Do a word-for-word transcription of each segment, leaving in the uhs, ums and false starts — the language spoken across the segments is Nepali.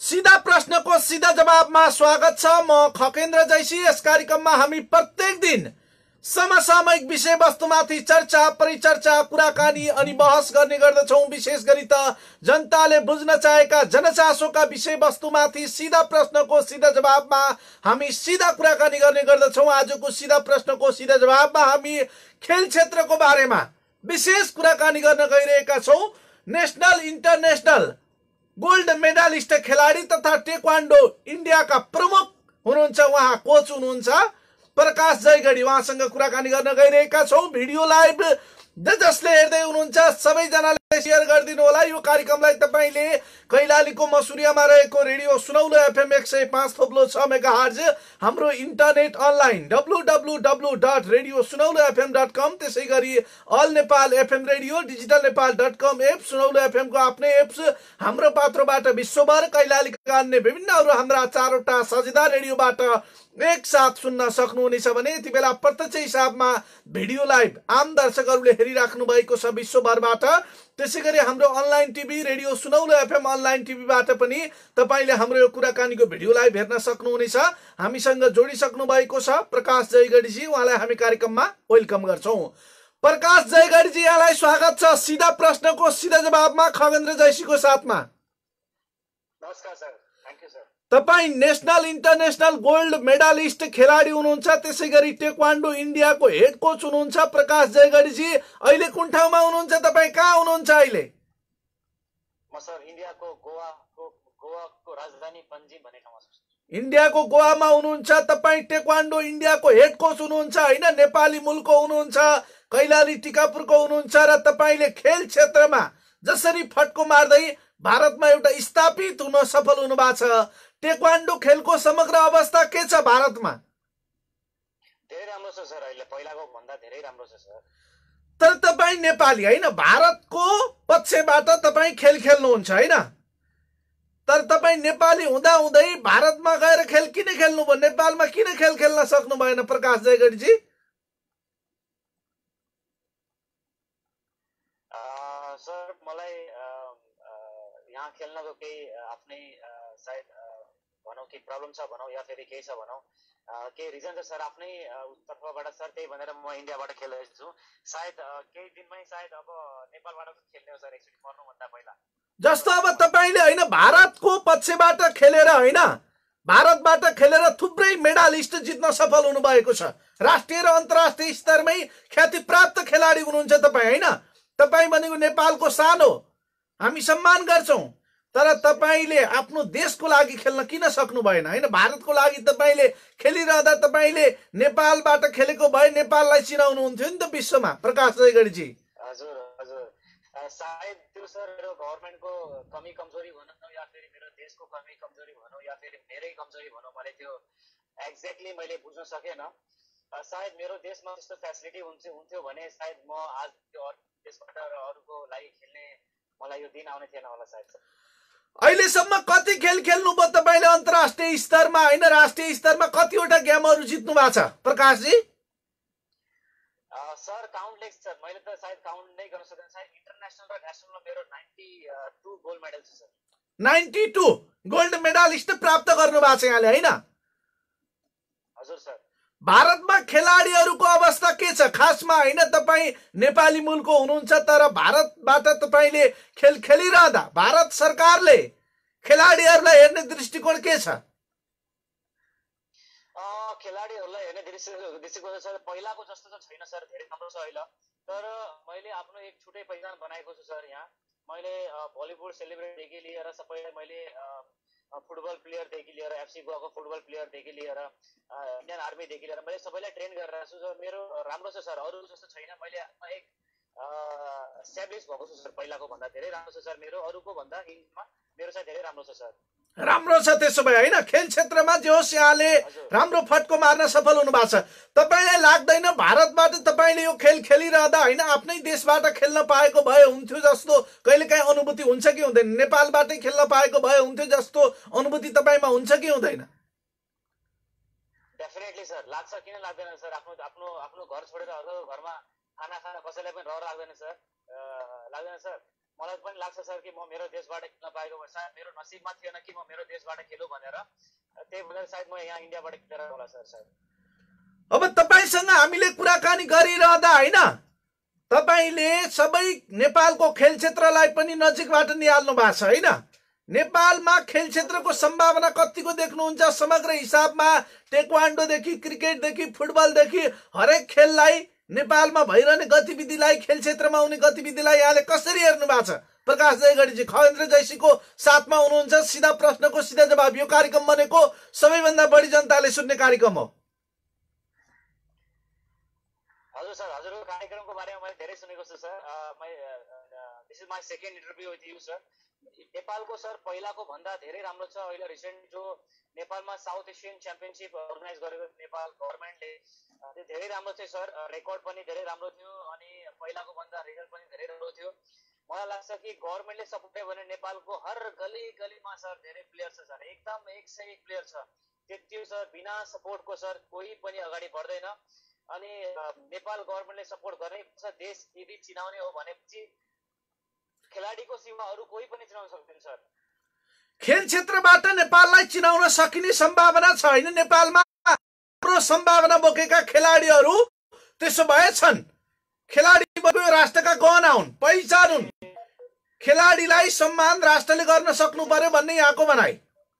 सीधा प्रश्नको सीधा जवाबमा स्वागत छ। म खकेन्द्र जैसी। यस कार्यक्रममा हामी प्रत्येक दिन समसामयिक विषयवस्तुमाथि चर्चा, परिचर्चा, कुराकानी अनि बहस गर्ने गर्दछौं। विशेष गरी त जनताले बुझ्न चाहेका जनचासोका विषयवस्तुमाथि सीधा प्रश्नको सीधा जवाबमा हामी सीधा कुराकानी गर्ने गर्दछौं। आजको सीधा प्रश्नको सीधा जवाबमा हामी खेल क्षेत्रको बारेमा विशेष कुराकानी गर्न गइरहेका छौं। नेशनल इन्टरनेशनल गोल्ड मेडलिस्ट खेलाडी तथा टेक्वान्डो इंडियाका प्रमुख हुनुहुन्छ, उहाँ कोच हुनुहुन्छ प्रकाश जयगढी। उहाँसँग कुराकानी गर्न गइरहेका छौं। भिडियो लाइभ ज जसले हेर्दै हुनुहुन्छ सबैजनाले शेयर गरिदिनु होला। यो कार्यक्रमलाई तपाईले कैलालीको मसुरियामा रहेको रेडियो सुनौलो एफएम एक सय पाँच थोप्लो छ मेगाहर्ज, हाम्रो internet online W W W dot radio Sunaulo FM dot com, त्यसै गरी all Nepal FM radio, digital Nepal dot com app, Sunaulo FM को आफ्नै एप्स, हाम्रो पात्रोबाट विश्वभर कैलालीका अन्य विभिन्न अरू हाम्रा चारवटा साझेदार रेडियोबाट एक साथ सुन्न सक्नुहुनेछ भने यति बेला प्रत्यक्ष हिसाबमा भिडियो लाइभ आम दर्शकहरूले हेरिराख्नु भएको छ विश्वभरबाट। त्यसै गरी हाम्रो online TV radio Sunaulo FM online टिभीबाट पनि तपाईले हाम्रो यो कुराकानीको भिडियो लाइभ हेर्न सक्नुहुनेछ। हामीसँग जोडिसक्नु भएको छ प्रकाश जयगढीजी। उहाँलाई हामी कार्यक्रममा वेलकम गर्छौं। प्रकाश जयगढीजी, यहाँलाई स्वागत छ सीधा प्रश्नको सीधा जवाबमा खगेन्द्र जैसीको साथमा। नमस्कार सर, थ्यांक यू सर। तपाई नेशनल इन्टरनेशनल गोल्ड मेडलिस्ट खेलाडी हुनुहुन्छ, त्यसै गरी टेक्वान्डो इन्डियाको हेड कोच हुनुहुन्छ प्रकाश जयगढीजी। अहिले कुन ठाउँमा हुनुहुन्छ? तपाई कहाँ हुनुहुन्छ अहिले? म सर इन्डियाको गोवाको गोवाको राजधानी पन्जिम भन्ने ठाउँमा छु। इन्डियाको गोवामा हुनुहुन्छ। तपाई टेक्वान्डो इन्डियाको हेड कोच हुनुहुन्छ हैन? नेपाली मूलको हुनुहुन्छ, कैलाली टिकापुरको हुनुहुन्छ र तपाईले खेल क्षेत्रमा जसरी फटको मार्दै भारतमा एउटा स्थापित हुन सफल हुनु भएको छ। टेक्वान्डो खेलको समग्र अवस्था के छ भारतमा? धेरै राम्रो छ सर, अहिले पहिलाको भन्दा धेरै राम्रो छ सर। तर तपाई नेपाली हैन, भारतको पक्षबाट तपाई खेल खेल्नुहुन्छ हैन? तर तपाई नेपाली हुँदा हुँदै भारतमा गएर खेल किन खेल्नु भयो? नेपालमा किन खेल खेल्न सक्नु भएन प्रकाश जयगढीजी? सर मलाई यहाँ खेल्नको केही आफ्नै सायद भनौँ कि प्रब्लम छ भनौँ या फेरि केही छ भनौँ, केही रिजन छ सर आफ्नै तर्फबाट सर। त्यही भनेर म इन्डियाबाट खेलिरहेको छु। सायद केही दिनमै सायद अब नेपालबाट खेल्ने हो सर, एकचोटि मर्नुभन्दा पहिला। जस्तो अब तपाईले हैन भारतको पक्षबाट खेलेर हैन, भारतबाट खेलेर थुप्रै मेडलिस्ट जित्न सफल हुनु भएको छ। राष्ट्रिय र अन्तर्राष्ट्रिय स्तरमै ख्याति प्राप्त खेलाडी हुनुहुन्छ तपाई हैन? तपाई भनेको नेपालको शान हो, हामी सम्मान गर्छौं। तर तपाईले आफ्नो देशको लागि खेल्न किन सक्नु भएन हैन? भारतको लागि तपाईले खेलिरहँदा तपाईले नेपालबाट खेलेको भए नेपाललाई चिनाउनु हुन्थ्यो नि त विश्वमा प्रकाश जयगढीजी। हजुर हजुर, सायद त्यो सर मेरो गभर्नमेन्टको कमी कमजोरी भनौँ या फेरि मेरो देशको कमी कमजोरी भनौँ या फेरि मेरै कमजोरी भनौँ, मैले त्यो एक्ज्याक्टली मैले बुझ्न सकेन। सायद मेरो देशमा त्यस्तो फेसिलिटी हुन्थ्यो हुन्थ्यो भने सायद म आज त्यो देशबाट अरूको लागि खेल्ने मलाई यो दिन आउने थिएन होला सायद। अहिलेसम्म कति खेल खेल्नु भयो तपाईले अन्तर्राष्ट्रिय स्तरमा हैन, राष्ट्रिय स्तरमा कतिवटा गेमहरू जित्नु भएको छ प्रकाशजी? सर काउन्टलेस सर, मैले त सायद काउन्ट नै गर्न सक्दिनँ। सायद इन्टरनेशनल र नेशनलमा मेरो बानब्बे गोल्ड मेडल छ सर। बानब्बे गोल्ड मेडलिस्ट प्राप्त गर्नु भएको छ यहाँले हैन? हजुर सर। भारतमा खेलाडीहरूको अवस्था के छ खासमा हैन? तपाई नेपाली मूलको हुनुहुन्छ, तर भारतबाट तपाईले खेल खेलिरहँदा भारत सरकारले खेलाडीहरूलाई हेर्ने दृष्टिकोण के छ? खेलाडीहरूलाई हेर्ने दृष्टिकोण सर पहिलाको जस्तो त छैन सर, धेरै राम्रो छ अहिले। तर मैले आफ्नो एक छुट्टै पहिचान बनाएको छु सर। यहाँ मैले बलिउड सेलिब्रिटीदेखि लिएर सबैलाई मैले फुटबल प्लेयरदेखि लिएर एफसी गोवाको फुटबल प्लेयरदेखि लिएर इन्डियन आर्मीदेखि लिएर मैले सबैलाई ट्रेन गरेर छु सर। मेरो राम्रो छ सर, अरू जस्तो छैन। मैले एक एस्टाब्लिस भएको छु सर, पहिलाको भन्दा धेरै राम्रो छ सर मेरो, अरूको भन्दा इन्डियामा मेरो चाहिँ धेरै राम्रो छ सर। राम्रो छ त्यसो भए हैन? खेल क्षेत्रमा जे होस् यहाँले राम्रो फटको मार्न सफल हुनु भएको छ। तपाईलाई लाग्दैन भारतबाट तपाईले यो खेल खेलिरहँदा हैन आफ्नै देशबाट खेल्न पाएको भए हुन्थ्यो जस्तो कहिलेकाहीँ अनुभूति हुन्छ कि हुँदैन? नेपालबाटै खेल्न पाएको भए हुन्थ्यो जस्तो अनुभूति तपाईमा हुन्छ कि हुँदैन? डेफिनेटली सर, लाग्छ, किन लाग्दैन सर? आफ्नो आफ्नो आफ्नो घर छोडेर अर्को घरमा खाना खाना कसैलाई पनि रहर लाग्दैन सर, लाग्दैन सर? म मलाई पनि लाग्छ सर कि म मेरो देशबाट खेल्न पाएको भए सायद मेरो नसिबमा थिएन कि म मेरो देशबाट खेलु भनेर, त्यही भएर सायद म यहाँ इन्डियाबाट खेलेर होला सर। सर अब तपाईसँग हामीले कुराकानी गरिरहँदा हैन, तपाईले सबै नेपालको खेल क्षेत्रलाई पनि नजिकबाट निहाल्नु भएको छ हैन। नेपालमा खेल क्षेत्रको सम्भावना कतिको देख्नुहुन्छ? समग्र हिसाबमा टेक्वान्डोदेखि क्रिकेटदेखि फुटबलदेखि हरेक खेललाई, नेपालमा भइरहने गतिविधिलाई, खेल क्षेत्रमा हुने गतिविधिलाई यहाँले कसरी हेर्नु भएको छ? प्रकाश जयगढीजी खगेन्द्र जयसीको साथमा हुनुहुन्छ। सिधा प्रश्नको सिधा जवाब। यो कार्यक्रम बनेको सबैभन्दा बढी जनताले सुन्ने कार्यक्रम हो। हजुर सर, हजुरको कार्यक्रमको बारेमा मैले धेरै सुनेको छु sir. This is my second interview with you sir. नेपालको सर पहिलाको भन्दा धेरै राम्रो छ अहिले। रिसेन्ट जो नेपालमा साउथ एसियन च्याम्पियनसिप अर्गनाइज गरेको नेपाल गभर्मेन्टले, त्यो धेरै राम्रो थियो सर। रेकर्ड पनि धेरै राम्रो थियो अनि पहिलाको भन्दा रिजल्ट पनि धेरै राम्रो थियो। मलाई लाग्छ कि गभर्मेन्टले सपोर्ट गर्यो भने नेपालको हर गली गलीमा सर धेरै प्लेयर छ सर, एकदम एक सय एक प्लेयर छ। त्यति सर, बिना सपोर्टको सर कोही पनि अगाडि बढ्दैन। अनि नेपाल गभर्मेन्टले सपोर्ट गर्नै पर्छ। देश यदि चिनाउने हो भनेपछि खेलाडीको सीमा अरू कोही पनि चिनाउन सक्दैन सर। खेल क्षेत्रबाट नेपाललाई चिनाउन सकिने सम्भावना छैन। नेपालमा राम्रो सम्भावना बोकेका खेलाडीहरू त्यसो भए छन्। खेलाडी बोकेको राष्ट्रका गहना हुन्, पहिचान हुन्। खेलाडीलाई सम्मान राष्ट्रले गर्न सक्नु पर्यो भन्ने यहाँको भनाइ।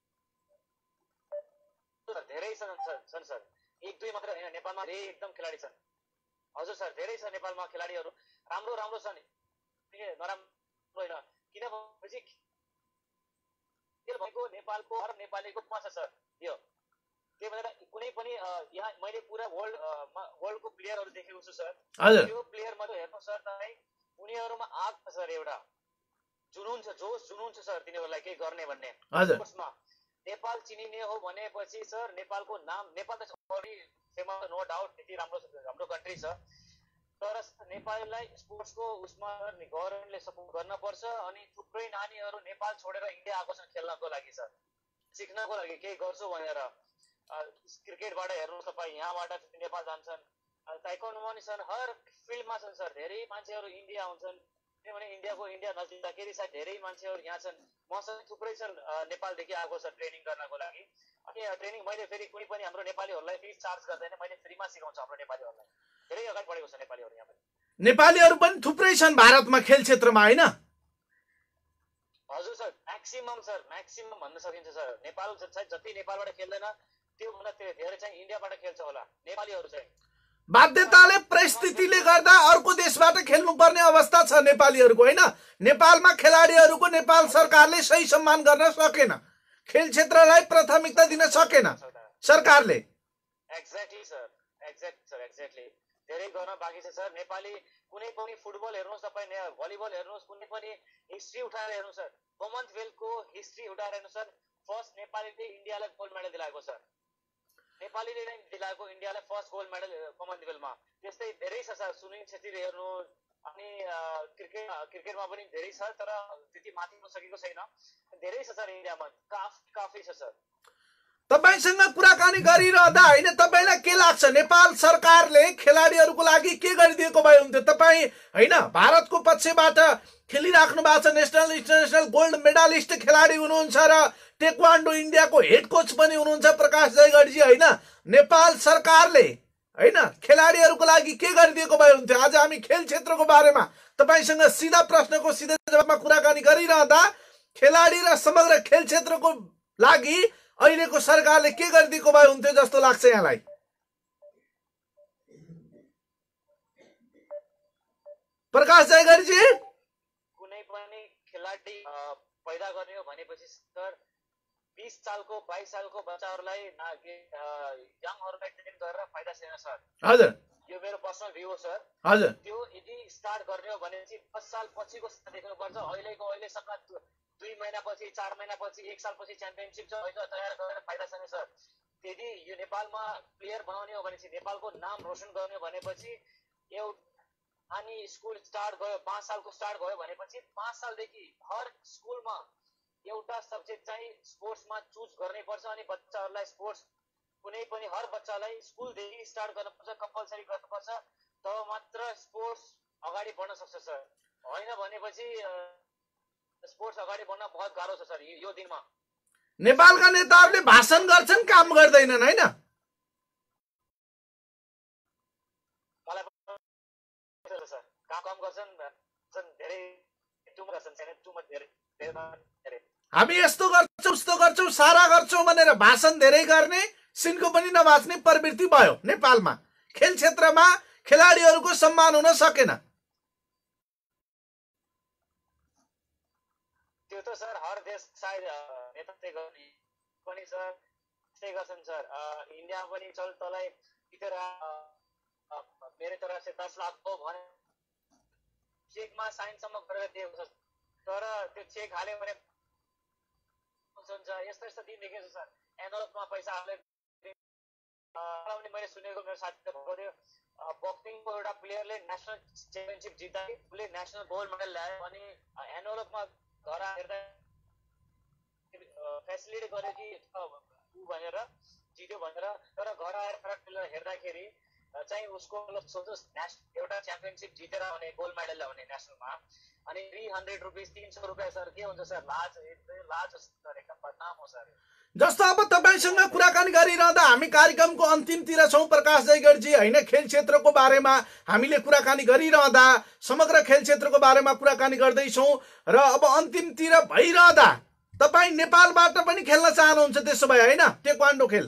धेरै छन् सर, सर एक दुई मात्र हैन, नेपालमा धेरै एकदम खेलाडी छन्। हजुर सर, धेरै छ नेपालमा खेलाडीहरू, राम्रो राम्रो छन्, नराम्रो होइन। किनभनेपछि खेल भनेको नेपालको हर नेपालीको मा छ सर यो। त्यही भएर कुनै पनि यहाँ मैले पुरा वर्ल्ड वर्ल्डको प्लेयरहरू देखेको छु सर। त्यो प्लेयर मात्र हेर्नु सर, तपाईँ उनीहरूमा आग छ सर, एउटा जुनुन छ, जोस जुनुन छ सर तिनीहरूलाई केही गर्ने भन्ने। स्पोर्ट्समा नेपाल चिनिने हो भनेपछि सर नेपालको नाम, नेपाल त अलरेडी फेमस नो डाउट, त्यति राम्रो हाम्रो कन्ट्री छ। तर नेपाललाई स्पोर्ट्सको उसमा गभर्मेन्टले सपोर्ट गर्न पर्छ। अनि थुप्रै नानीहरू नेपाल छोडेर इन्डिया आएको छन् खेल्नको लागि सर, सिक्नको लागि केही गर्छु भनेर। क्रिकेटबाट हेर्नुहोस् तपाईँ, यहाँबाट नेपाल जान्छन्। ताइक्वान्डोमा नि छन्, हर फिल्डमा छन् सर। धेरै मान्छेहरू इन्डिया आउँछन्, किनभने इन्डियाको इन्डिया नजिकदाखेरि सायद धेरै मान्छेहरू यहाँ छन्। मसँग थुप्रै छन् नेपालदेखि आएको छ ट्रेनिङ गर्नको लागि। अनि ट्रेनिङ मैले फेरि कुनै पनि हाम्रो नेपालीहरूलाई फिस चार्ज गर्दैन, मैले फ्रीमा सिकाउँछु हाम्रो नेपालीहरूलाई। धेरै अगाडि बढेको छ नेपालीहरू यहाँ पनि। नेपालीहरू पनि थुप्रै छन् भारतमा खेल क्षेत्रमा हैन? हजुर सर, म्याक्सिमम सर, म्याक्सिमम भन्न सकिन्छ सर। नेपाल जति नेपालबाट खेल्दैन त्यो भन्दा धेरै चाहिँ इन्डियाबाट खेल्छ होला नेपालीहरू चाहिँ। बाध्यताले, परिस्थितिले गर्दा अर्को देशबाट खेल्नुपर्ने अवस्था छ नेपालीहरूको हैन? नेपालमा खेलाडीहरूको नेपाल सरकारले सही सम्मान गर्न सकेन, खेल क्षेत्रलाई प्राथमिकता दिन सकेन सरकारले। Exactly sir, exact sir, exactly. धेरै गर्न बाँकी छ सर। नेपाली कुनै पनि फुटबल हेर्नुहोस् तपाईँ, भलिबल हेर्नुहोस्, कुनै पनि हिस्ट्री उठाएर हेर्नुहोस् सर, कमनवेल्थको हिस्ट्री उठाएर हेर्नुहोस् सर, फर्स्ट नेपालीले इन्डियालाई गोल्ड मेडल दिलाएको सर। नेपालीले नै दिलाएको इन्डियालाई फर्स्ट गोल्ड मेडल कमनवेल्थमा। त्यस्तै धेरै छ सर। सुनिल छेत्री हेर्नु, अनि क्रिकेट क्रिकेटमा पनि धेरै छ, तर त्यति माथि पुग्न सकेको छैन। धेरै छ सर इन्डियामा, काफी काफी छ सर। तपाईसँग कुराकानी गरिरहँदा हैन, तपाईलाई के लाग्छ नेपाल सरकारले खेलाडीहरूको लागि के गरिदिएको भए हुन्थ्यो? तपाईँ हैन भारतको पक्षबाट खेलिराख्नु भएको छ, नेसनल इन्टरनेसनल गोल्ड मेडालिस्ट खेलाडी हुनुहुन्छ र टेक्वान्डो इन्डियाको हेड कोच पनि हुनुहुन्छ प्रकाश जयगढीजी हैन? नेपाल सरकारले हैन खेलाडीहरूको लागि के गरिदिएको भए हुन्थ्यो? आज हामी खेल क्षेत्रको बारेमा तपाईसँग सिधा प्रश्नको सिधा जवाबमा कुराकानी गरिरहँदा खेलाडी र समग्र खेल क्षेत्रको लागि अहिलेको सरकारले के गरिदिएको भए हुन्थ्यो जस्तो लाग्छ यहाँलाई? प्रकाश जयगढीजी, कुनै पनि खेलाडी पैदा गर्ने हो भनेपछि सर बीस सालको बाइस सालको बच्चाहरूलाई यङहरूलाई ट्रेन गरेर फाइदा छैन सर। हजुर, यो मेरो पर्सनल भ्यू हो सर। हजुर, त्यो यदि स्टार्ट गर्ने हो भनेपछि दस साल पछिको देख्नुपर्छ। अहिलेको अहिलेसम्म दुई महिना पछि, चार महिना पछि, एक साल पछि च्याम्पियनसिप छ, अहिले तयार गरेर फाइदा छैन सर। यदि यो नेपालमा प्लेयर बनाउने हो भनेपछि, नेपालको नाम रोशन गर्ने हो भनेपछि एउटा अनि स्कुल स्टार्ट गयो, पाँच सालको स्टार्ट भयो भनेपछि पाँच सालदेखि हर स्कुलमा एउटा सब्जेक्ट चाहिँ स्पोर्ट्समा चुज गर्नै पर्छ। अनि बच्चाहरूलाई स्पोर्ट्स कुनै पनि हर बच्चालाई स्कुलदेखि स्टार्ट गर्नुपर्छ, कम्पलसरी गर्नुपर्छ, तब मात्र स्पोर्ट्स अगाडि बढ्न सक्छ सर। होइन भनेपछि स्पोर्ट्स अगाडि बढ्न बहुत गाह्रो छ सर यो दिनमा। नेपालका नेताहरूले भाषण गर्छन्, काम गर्दैनन् हैन? सर काम कम गर्छन्, धेरै टुम गर्छन्, टुम धेरै धेरै। हामी यस्तो गर्छौँ उस्तो गर्छौँ सारा गर्छौँ भनेर भाषण धेरै गर्ने, सिनको पनि नबाच्ने प्रवृत्ति भयो नेपालमा। खेल क्षेत्रमा खेलाडीहरूको सम्मान हुन सकेन। त्यो त सर हर देश सायद नेतृत्व गर्ने पनि सर त्यस्तै गर्छन् सर। इन्डिया पनि चल तँलाई इतर मेरो तरफ से दस लाख हो भने चेकमा साइनसम्म गरेर दिएको छ, तर त्यो चेक हाल्यो भने हुन्छ। यस्तो यस्तो दिन देखेको सर, एनोलपमा पैसा हाल्यो। मैले सुनेको मेरो साथीले भएको थियो, बक्सिङको एउटा प्लेयरले नेसनल च्याम्पियनसिप जित्दा उसले नेसनल गोल्ड मेडल ल्यायो, अनि एनोलपमा घर हेर्दा फेसिलिटी गर्यो कि ऊ भनेर जित्यो भनेर, तर घर आएर हेर्दाखेरि चाहिँ उसको सोच्नुहोस् एउटा च्याम्पियनसिप जितेर भने गोल्ड मेडल ल्याउने नेसनलमा, अनि थ्री हन्ड्रेड रुपिस तीन सौ रुपियाँ सर के हुन्छ सर? लाज लाज सर, एकदम बदनाम हो सर। जस्तो अब तपाईसँग कुराकानी गरिरहँदा हामी कार्यक्रमको अन्तिमतिर छौँ प्रकाश जयगढजी हैन। खेल क्षेत्रको बारेमा हामीले कुराकानी गरिरहँदा समग्र खेल क्षेत्रको बारेमा कुराकानी गर्दैछौँ र अब अन्तिमतिर भइरहँदा तपाईँ नेपालबाट पनि खेल्न चाहनुहुन्छ त्यसो भए हैन टेक्वान्डो खेल?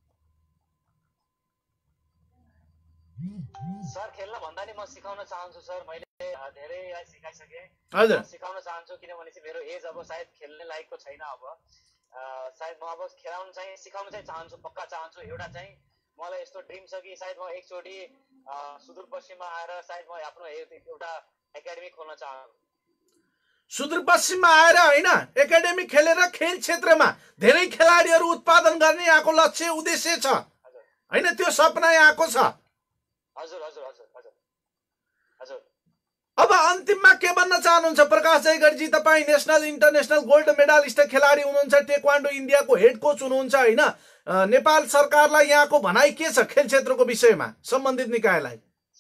सर खेल्न भन्दा नि म सिकाउन चाहन्छु सर। मैले धेरैलाई सिकाइसकेँ, हजुर सिकाउन चाहन्छु, किनभने चाहिँ मेरो एज अब सायद खेल्ने लायकको छैन। अब सायद म अब खेलाउन चाहिँ सिकाउन चाहिँ चाहन्छु, पक्का चाहन्छु। एउटा चाहिँ मलाई यस्तो ड्रिम छ कि सायद म एकचोटि सुदूरपश्चिममा आएर सायद म आफ्नो एउटा एकाडेमी खोल्न चाहन्छु। सुदूरपश्चिममा आएर हैन एकाडेमी खेलेर खेल क्षेत्रमा धेरै खेलाडीहरू उत्पादन गर्ने यहाँको लक्ष्य उद्देश्य छ हैन? त्यो सपना यहाँको छ। हजुर हजुर हजुर हजुर हजुर। अब अन्तिममा के भन्न चाहनुहुन्छ प्रकाश जयगढजी? तपाईँ नेसनल इन्टरनेसनल गोल्ड मेडलिस्ट खेलाडी हुनुहुन्छ, टेक्वान्डो इन्डियाको हेड कोच हुनुहुन्छ हैन? नेपाल सरकारलाई यहाँको भनाइ के छ खेल क्षेत्रको विषयमा, सम्बन्धित निकायलाई?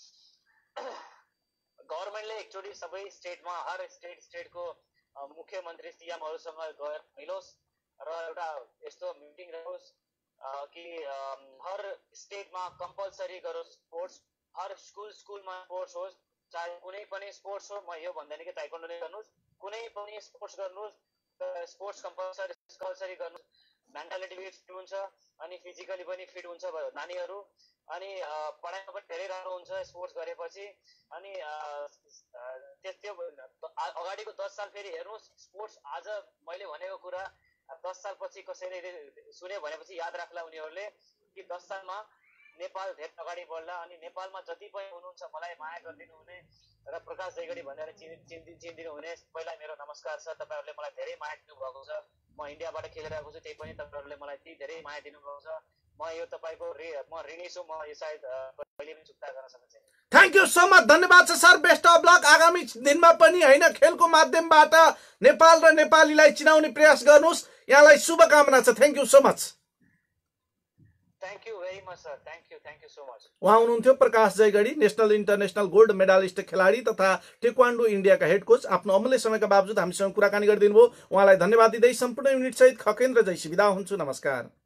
गभर्मेन्टले एकचोटि सबै स्टेटमा हर स्टेट स्टेटको मुख्यमन्त्री सिएमहरूसँग गएर मिलोस् र एउटा यस्तो मिटिङ राखोस् कि हर स्टेटमा कम्पलसरी गरोस् स्पोर्ट्स। हर स्कुल स्कुलमा स्पोर्ट्स होस्, चाहे कुनै पनि स्पोर्ट्स हो। म यो भन्दैन कि ताइक्वान्डो नै गर्नुहोस्, कुनै पनि स्पोर्ट्स गर्नुहोस्, स्पोर्ट्स कम्पलसरी कम्पलसरी गर्नुहोस्। मेन्टालिटी पनि फिट हुन्छ अनि फिजिकली पनि फिट हुन्छ नानीहरू, अनि पढाइमा पनि धेरै राम्रो हुन्छ स्पोर्ट्स गरेपछि। अनि त्यो अगाडिको दस साल फेरि हेर्नुहोस् स्पोर्ट्स। आज मैले भनेको कुरा दस सालपछि कसैले सुन्यो भनेपछि याद राख्ला उनीहरूले कि दस सालमा नेपाल धेरै अगाडि बढ्ला। अनि नेपालमा जति पनि हुनुहुन्छ मलाई माया गरिदिनु हुने र प्रकाश जयगढी भनेर चिनि चिनि चिनिदिनु हुने पहिला मेरो नमस्कार छ। तपाईँहरूले मलाई धेरै माया दिनुभएको छ। म इन्डियाबाट खेलिरहेको छु, त्यही पनि तपाईँहरूले मलाई त्यति धेरै माया दिनुभएको छ। म यो तपाईँको ऋ म ऋणी छु। म यो सायद कहिले पनि चुक्ता गर्न सक्छु। थ्याङ्क यू सो मच, धन्यवाद छ सर। बेस्ट अफ लक आगामी दिनमा पनि हैन खेलको माध्यमबाट नेपाल र नेपालीलाई चिनाउने प्रयास गर्नुहोस्। यहाँलाई शुभकामना छ। Thank you so much. Thank you very much sir. Thank you thank you so much. उहाँ हुनुहुन्थ्यो Prakash Jaigadhi, national international gold medalist खेलाडी तथा टेक्वान्डो इन्डियाका हेड कोच। आफ्नो अमूल्य समयका बावजुद हामीसँग कुराकानी गरिदिनु भयो, उहाँलाई धन्यवाद दिँदै सम्पूर्ण युनिट सहित खकेन्द्र जैसी बिदा हुन्छु। नमस्कार।